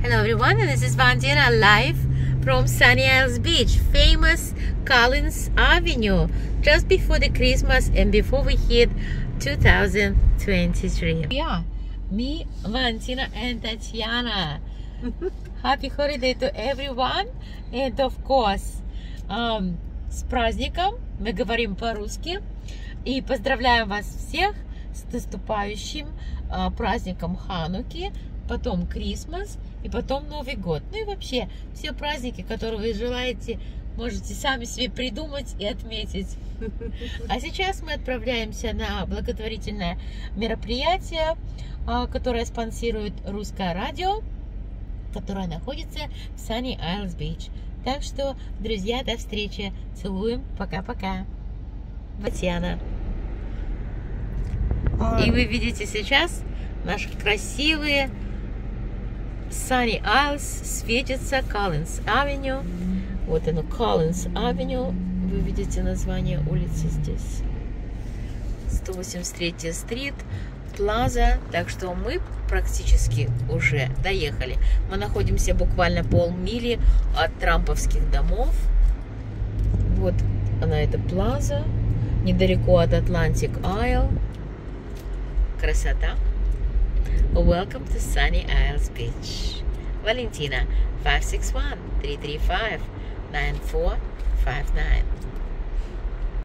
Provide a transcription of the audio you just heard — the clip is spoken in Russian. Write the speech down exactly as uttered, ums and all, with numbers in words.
Hello everyone, and this is Valentina live from Sunny Isles Beach, famous Collins Avenue, just before the Christmas and before we hit two thousand twenty-three. Yeah, me, Valentina and Tatiana. Happy holiday to everyone, and of course, um, с праздником, мы говорим по-русски, и поздравляем вас всех с наступающим uh, праздником Хануки, потом Крисмас и потом Новый год. Ну и вообще, все праздники, которые вы желаете, можете сами себе придумать и отметить. А сейчас мы отправляемся на благотворительное мероприятие, которое спонсирует Русское радио, которое находится в Sunny Isles Beach. Так что, друзья, до встречи. Целуем. Пока-пока. Татьяна. И вы видите сейчас наши красивые Sunny Isles, светится Collins Avenue. Вот оно, Collins Avenue. Вы видите название улицы здесь. сто восемьдесят третья стрит, Плаза. Так что мы практически уже доехали. Мы находимся буквально полмили от трамповских домов. Вот она, эта Плаза. Недалеко от Atlantic Isle. Красота. Welcome to Sunny Isles Beach. Valentina, five six one, three three five, nine four five nine.